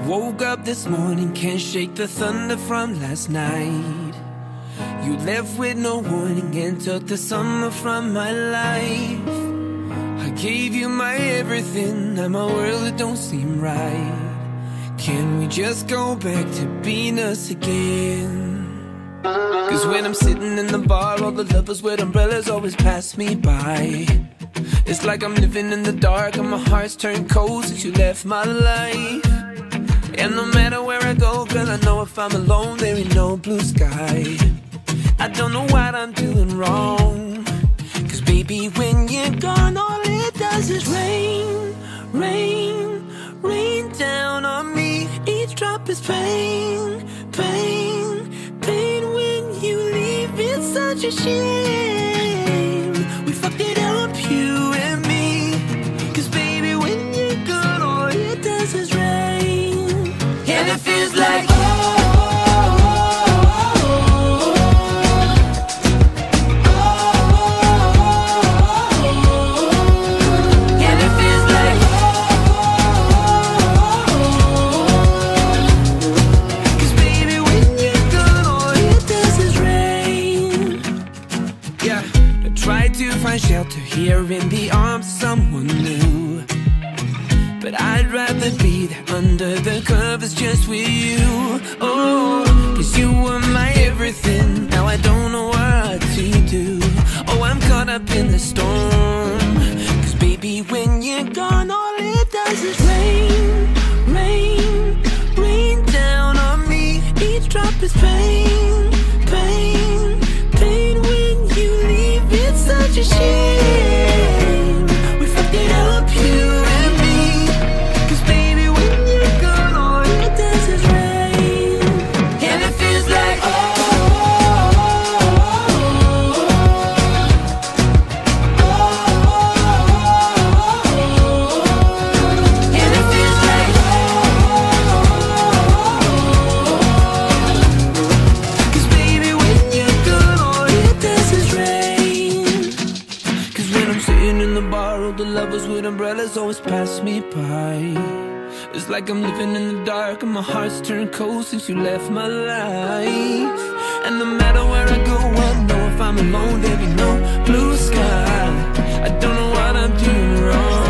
Woke up this morning, can't shake the thunder from last night. You left with no warning and took the summer from my life. I gave you my everything, now my world, it don't seem right. Can we just go back to being us again? Cause when I'm sitting in the bar, all the lovers with umbrellas always pass me by. It's like I'm living in the dark and my heart's turned cold since you left my life. And no matter where I go, girl, I know if I'm alone, there ain't no blue sky. I don't know what I'm doing wrong, cause baby, when you're gone, all it does is rain, rain, rain down on me. Each drop is pain, pain, pain. When you leave, it's such a shame. We fucked it up, you and me. Cause baby, when you're gone, all it does is rain. And it feels like shelter here in the arms of someone new, but I'd rather be there under the covers just with you. Oh, cause you were my everything, now I don't know what to do. Oh, I'm caught up in the storm, cause baby, when you're gone, all it does is rain, rain, rain down on me. Each drop is pain, pain, pain. When you leave, it's such a shame. We fucked it up, you and me. Cause baby, when you're gone, all it does is rain. And it feels like and it feels like cause baby, when you're gone, all it does is rain. Cause when I'm sitting in the bar, all the lovers with umbrellas always pass me by. It's like I'm living in the dark and my heart's turned cold since you left my life. And no matter where I go, I know if I'm alone, there be no blue sky. I don't know what I'm doing wrong.